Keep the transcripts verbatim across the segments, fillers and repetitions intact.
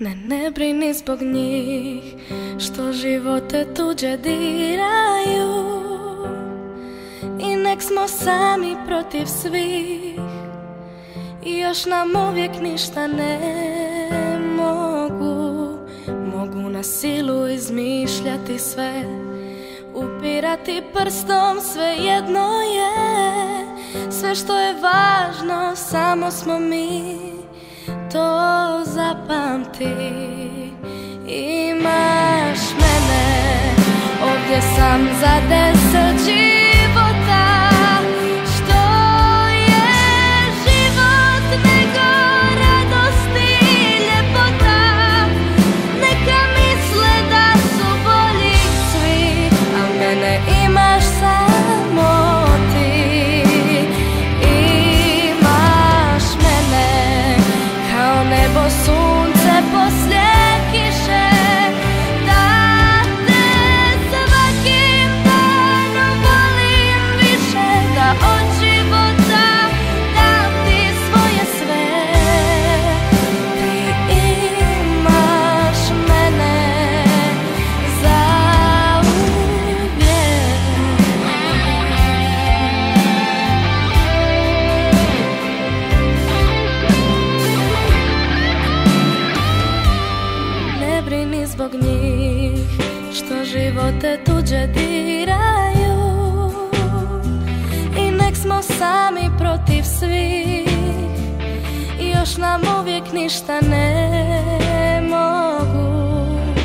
Ne, ne brini zbog njih što živote tuđe diraju, i nek smo sami protiv svih i još nam uvijek ništa ne mogu. Mogu na silu izmišljati sve, upirati prstom, sve jedno je. Sve što je važno samo smo mi, to zapamti. Imaš mene, ovdje sam za deset života. Što je život nego radost i ljepota? Neka misle da su bolji svi, a mene imaš samo ti. Imaš mene kao nebo, sunce poslije kiše. Da te svakim danom volim više, da od života dam ti svoje sve. Ti imaš mene zauvijek. Ne brini zbog njih što živote tuđe diraju, i nek smo sami protiv svih i još nam uvijek ništa ne mogu.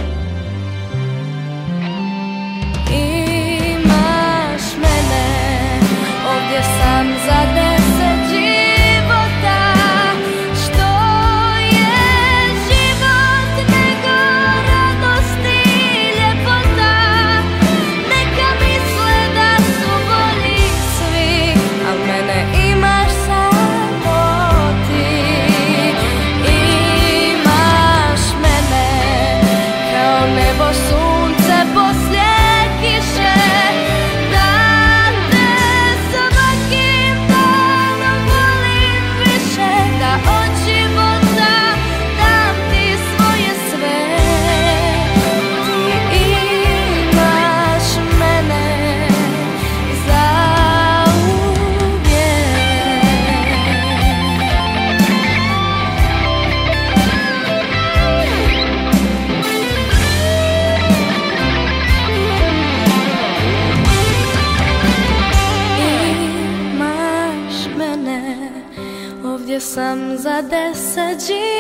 Imaš mene, ovdje sam za deset života. Što je život nego radost i ljepota? Neka misle da su bolji svi, a mene imaš samo ti. Imaš mene kao nebo, sunce poslije kiše. Da te svakim danom volim više, da od života dam ti svoje sve. Ti imaš mene zauvijek. Imaš mene, ovdje sam za deset života.